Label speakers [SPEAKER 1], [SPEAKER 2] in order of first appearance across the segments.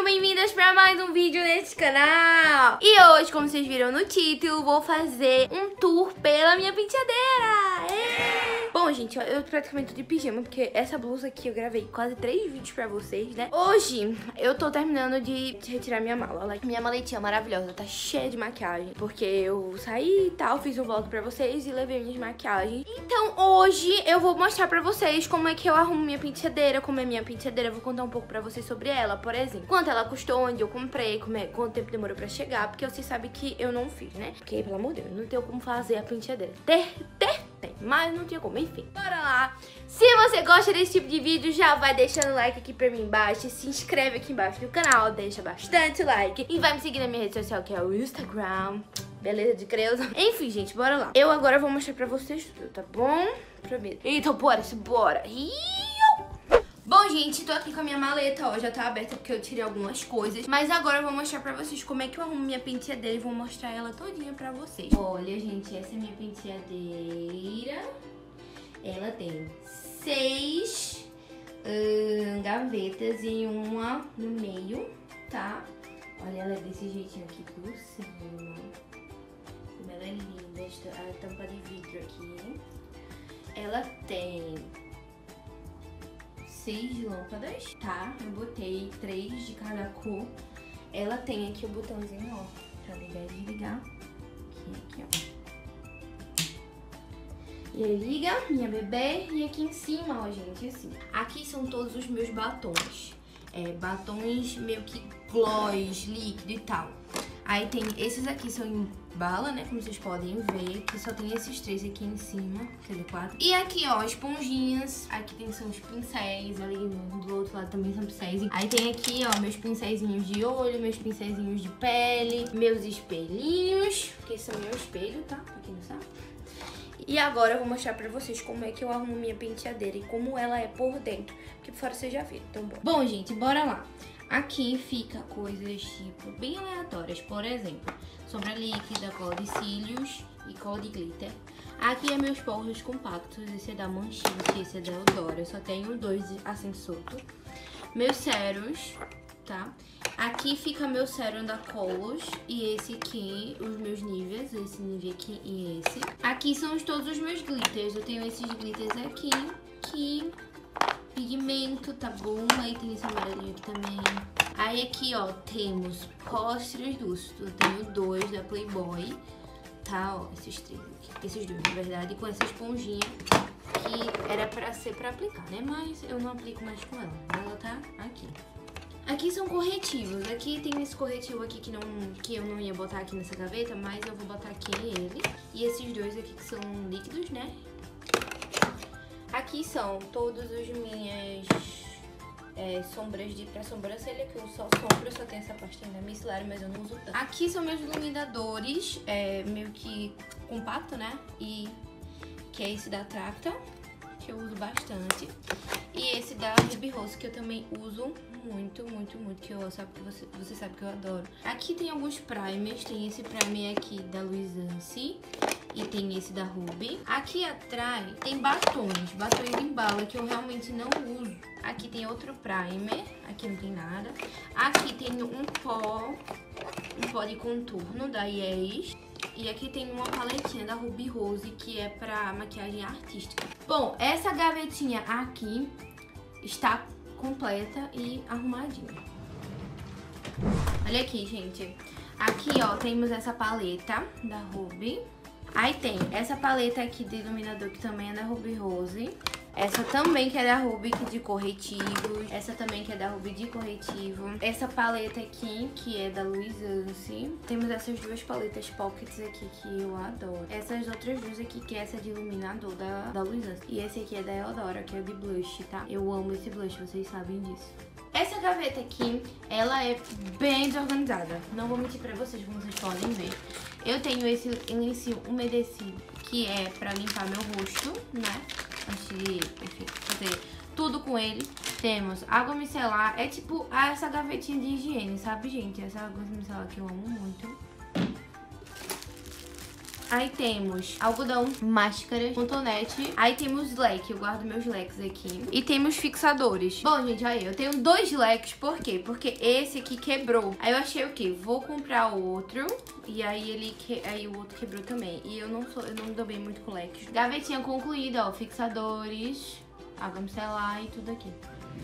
[SPEAKER 1] sejam bem-vindas pra mais um vídeo nesse canal. E hoje, como vocês viram no título, vou fazer um tour pela minha penteadeira. Bom, gente, eu praticamente tô de pijama, porque essa blusa aqui eu gravei quase 3 vídeos pra vocês, né? Hoje eu tô terminando de retirar minha mala. Minha maletinha maravilhosa, tá cheia de maquiagem, porque eu saí e tal, fiz um vlog pra vocês e levei minhas maquiagens. Então hoje eu vou mostrar pra vocês como é que eu arrumo minha penteadeira, como é minha penteadeira. Eu vou contar um pouco pra vocês sobre ela, por exemplo, quanto ela custou, onde eu comprei, quanto tempo demorou pra chegar, porque vocês sabem que eu não fiz, né? Porque, pelo amor de Deus, não tenho como fazer a penteadeira. Tem, mas não tinha como, enfim. Bora lá! Se você gosta desse tipo de vídeo, já vai deixando o like aqui pra mim embaixo, se inscreve aqui embaixo no canal, deixa bastante like e vai me seguir na minha rede social, que é o Instagram. Beleza de Creuza? Enfim, gente, bora lá. Eu agora vou mostrar pra vocês tudo, tá bom? Prometo. Então, bora! Bom, gente, tô aqui com a minha maleta, ó, já tá aberta porque eu tirei algumas coisas. Mas agora eu vou mostrar pra vocês como é que eu arrumo minha penteadeira e vou mostrar ela todinha pra vocês. Olha, gente, essa é minha penteadeira. Ela tem 6 gavetas e uma no meio, tá? Olha, ela é desse jeitinho aqui por cima. Como ela é linda, a tampa de vidro aqui. Ela tem 6 lâmpadas, tá? Eu botei 3 de cada cor. Ela tem aqui o botãozinho, ó, pra ligar e desligar. Aqui, ó. E aí liga, minha bebê. E aqui em cima, ó, gente, assim. Aqui são todos os meus batons. Batons meio que gloss, líquido e tal. Aí tem esses aqui, são em bala, né, como vocês podem ver, que só tem esses 3 aqui em cima, quer dizer, 4. E aqui, ó, esponjinhas, aqui são os pincéis, ali do outro lado também são pincéis. Aí tem aqui, ó, meus pincéisinhos de olho, meus pincéisinhos de pele, meus espelhinhos, que esse é o meu espelho, tá, pra quem não sabe. E agora eu vou mostrar pra vocês como é que eu arrumo minha penteadeira e como ela é por dentro, porque por fora vocês já viram, então bora. Bom, gente, bora lá. Aqui fica coisas, tipo, bem aleatórias. Por exemplo, sombra líquida, cola de cílios e cola de glitter. Aqui é meus porros compactos. Esse é da Manchite, esse é da Eudora. Eu só tenho 2 assim solto. Meus ceros, tá? Aqui fica meu sérum da Colos. E esse aqui, os meus níveis. Esse nível aqui e esse. Aqui são todos os meus glitters. Eu tenho esses glitters aqui, pigmento, tá bom? Aí tem esse amarelinho aqui também. Aí aqui, ó, temos pós translúcido. Eu tenho 2 da Playboy, tá? Ó, esses 3 aqui. Esses 2, na verdade, com essa esponjinha que era pra ser pra aplicar, né? Mas eu não aplico mais com ela. Ela tá aqui. Aqui são corretivos. Aqui tem esse corretivo aqui que eu não ia botar aqui nessa gaveta, mas eu vou botar aqui ele. E esses 2 aqui que são líquidos, né? Aqui são todas as minhas sombras pra sobrancelha, que eu só sombra, só tenho essa pastinha da micelar, mas eu não uso tanto. Aqui são meus iluminadores, meio que compacto, né? E que é esse da Tracta, que eu uso bastante. E esse da Ruby Rose, que eu também uso muito, que você sabe que eu adoro. Aqui tem alguns primers, tem esse primer aqui da Luisance. E tem esse da Ruby. Aqui atrás tem batons em bala que eu realmente não uso. Aqui tem outro primer, aqui não tem nada. Aqui tem um pó de contorno da Yes. E aqui tem uma paletinha da Ruby Rose, que é pra maquiagem artística. Bom, essa gavetinha aqui está completa e arrumadinha. Olha aqui, gente. Aqui, ó, temos essa paleta da Ruby. Aí tem essa paleta aqui de iluminador, que também é da Ruby Rose. Essa também que é da Ruby, que de corretivos. Essa também que é da Ruby de corretivo. Essa paleta aqui, que é da Luisance. Temos essas 2 paletas pockets aqui, que eu adoro. Essas outras 2 aqui, que é essa de iluminador da Luisance. E esse aqui é da Eudora, que é de blush, tá? Eu amo esse blush, vocês sabem disso. Essa gaveta aqui, ela é bem desorganizada. Não vou mentir pra vocês, como vocês podem ver. Eu tenho esse lencinho umedecido, que é pra limpar meu rosto, né? Antes de, enfim, fazer tudo com ele. Temos água micelar. É tipo essa gavetinha de higiene, sabe, gente? Essa água micelar que eu amo muito. Aí temos algodão, máscaras, cotonete. Aí temos leque, eu guardo meus leques aqui. E temos fixadores. Bom, gente, aí eu tenho 2 leques, por quê? Porque esse aqui quebrou. Aí eu achei o quê? Vou comprar outro. E aí aí o outro quebrou também. E eu não me dou bem muito com leques. Gavetinha concluída, ó, fixadores, água micelar e tudo aqui.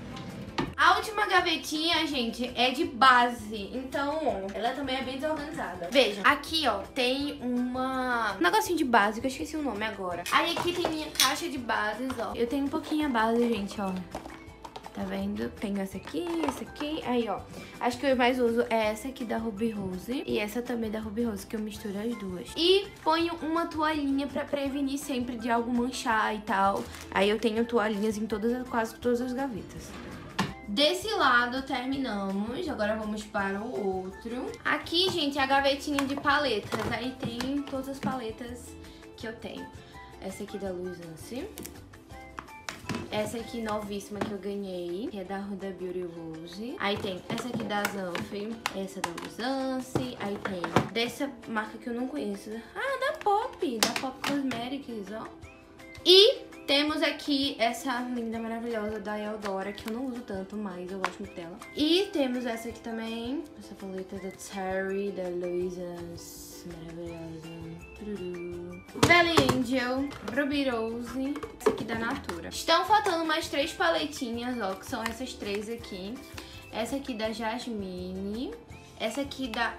[SPEAKER 1] A última gavetinha, gente, é de base. Então, ela também é bem desorganizada. Vejam, aqui, ó, tem um negocinho de base, que eu esqueci o nome agora. Aí aqui tem minha caixa de bases, ó. Eu tenho um pouquinho a base, gente, ó. Tá vendo? Tenho essa aqui. Aí, ó. Acho que eu mais uso é essa aqui da Ruby Rose. E essa também da Ruby Rose, que eu misturo as duas. E ponho uma toalhinha pra prevenir sempre de algo manchar e tal. Aí eu tenho toalhinhas em quase todas as gavetas. Desse lado terminamos, agora vamos para o outro. Aqui, gente, é a gavetinha de paletas. Aí tem todas as paletas que eu tenho. Essa aqui da Luisance. Essa aqui novíssima que eu ganhei, que é da Huda Beauty Rose. Aí tem essa aqui da Zanf, essa da Luisance. Aí tem dessa marca que eu não conheço. Ah, da Pop Cosmetics, ó. E temos aqui essa linda, maravilhosa da Eldora, que eu não uso tanto, mas eu gosto muito dela. E temos essa aqui também, essa paleta da Terry, da Luisance, maravilhosa. Belly Angel, Ruby Rose, essa aqui da Natura. Estão faltando mais 3 paletinhas, ó, que são essas 3 aqui. Essa aqui da Jasmine, essa aqui da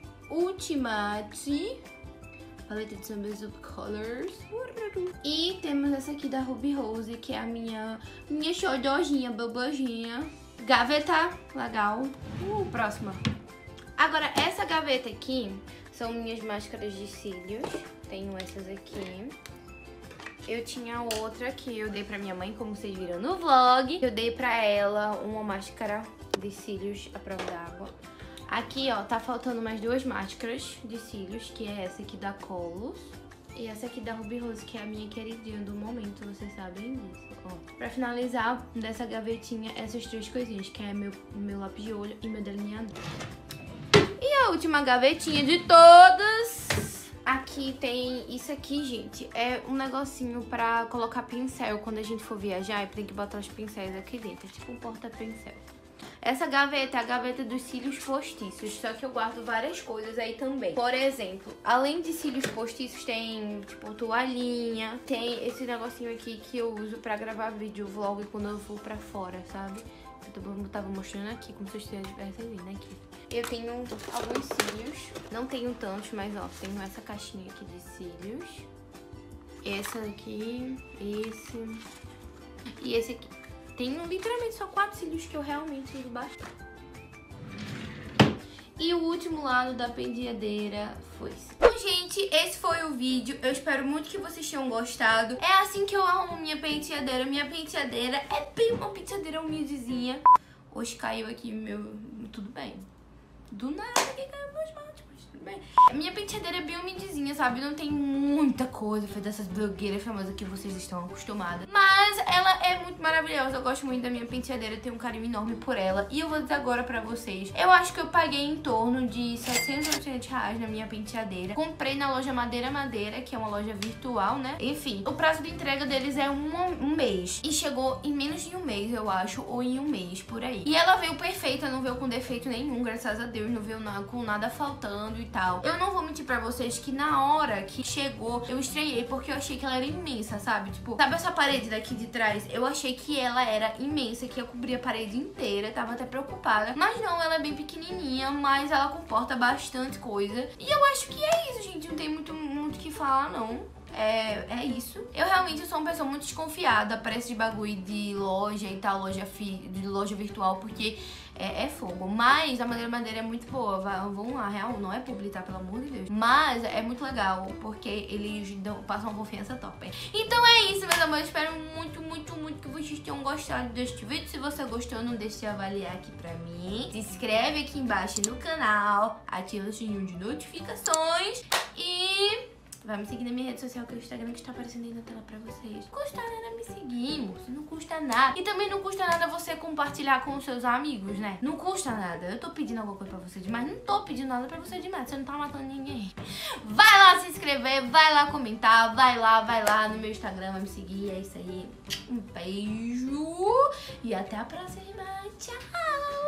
[SPEAKER 1] Ultimate, paleta de Summer of Colors. E temos essa aqui da Ruby Rose, que é a minha xodózinha, bobojinha. Gaveta, legal. Próxima. Agora, essa gaveta aqui são minhas máscaras de cílios. Tenho essas aqui. Eu tinha outra que eu dei pra minha mãe, como vocês viram no vlog. Eu dei pra ela uma máscara de cílios à prova d'água. Aqui, ó, tá faltando mais 2 máscaras de cílios, que é essa aqui da Colos e essa aqui da Ruby Rose, que é a minha queridinha do momento, vocês sabem disso, ó. Pra finalizar, dessa gavetinha, essas 3 coisinhas, que é meu lápis de olho e meu delineador. E a última gavetinha de todas, aqui tem isso aqui, gente, é um negocinho pra colocar pincel quando a gente for viajar e tem que botar os pincéis aqui dentro, é tipo um porta-pincel. Essa gaveta é a gaveta dos cílios postiços, só que eu guardo várias coisas aí também. Por exemplo, além de cílios postiços, tem tipo toalhinha, tem esse negocinho aqui que eu uso pra gravar vídeo, vlog quando eu vou pra fora, sabe? Eu tava mostrando aqui, como vocês estivessem vendo aqui. Eu tenho alguns cílios, não tenho tantos, mas ó, tenho essa caixinha aqui de cílios. Essa aqui, esse e esse aqui. Tenho literalmente só 4 cílios que eu realmente uso bastante. E o último lado da penteadeira foi esse. Bom, gente, esse foi o vídeo. Eu espero muito que vocês tenham gostado. É assim que eu arrumo minha penteadeira. Minha penteadeira é bem uma penteadeira humildezinha. Hoje caiu aqui meu... Tudo bem. Do nada que caiu meus matos, mas tudo bem. A minha penteadeira é bem humildezinha, sabe? Não tem muita coisa. Foi dessas blogueiras famosas que vocês estão acostumadas. Mas ela é muito maravilhosa. Eu gosto muito da minha penteadeira. Tenho um carinho enorme por ela. E eu vou dizer agora pra vocês. Eu acho que eu paguei em torno de 700, 800 reais na minha penteadeira. Comprei na loja Madeira Madeira, que é uma loja virtual, né? Enfim, o prazo de entrega deles é um mês. E chegou em menos de um mês, eu acho. Ou em um mês, por aí. E ela veio perfeita, não veio com defeito nenhum, graças a Deus. Não veio com nada faltando e tal. Eu não vou mentir pra vocês que na hora que chegou, eu estranhei, porque eu achei que ela era imensa, sabe? Tipo, sabe essa parede daqui de trás? Eu achei que ela era imensa, que ia cobrir a parede inteira. Tava até preocupada. Mas não, ela é bem pequenininha, mas ela comporta bastante coisa. E eu acho que é isso, gente. Não tem muito o que falar, não. É isso. Eu realmente sou uma pessoa muito desconfiada para esse bagulho de loja e tal, de loja virtual, porque é fogo. Mas a Madeira é muito boa. Vamos lá, real, não é publicar, pelo amor de Deus. Mas é muito legal, porque eles passam uma confiança top. Então é isso, meus amores. Espero muito, muito, muito que vocês tenham gostado deste vídeo. Se você gostou, não deixe de avaliar aqui pra mim. Se inscreve aqui embaixo no canal, ativa o sininho de notificações e... Vai me seguir na minha rede social, que é o Instagram que está aparecendo aí na tela pra vocês. Não custa nada me seguir, moço. Não custa nada. E também não custa nada você compartilhar com os seus amigos, né? Não custa nada. Eu tô pedindo alguma coisa pra você demais. Não tô pedindo nada pra você demais. Você não tá matando ninguém. Vai lá se inscrever, vai lá comentar, vai lá no meu Instagram, vai me seguir. É isso aí. Um beijo e até a próxima. Tchau!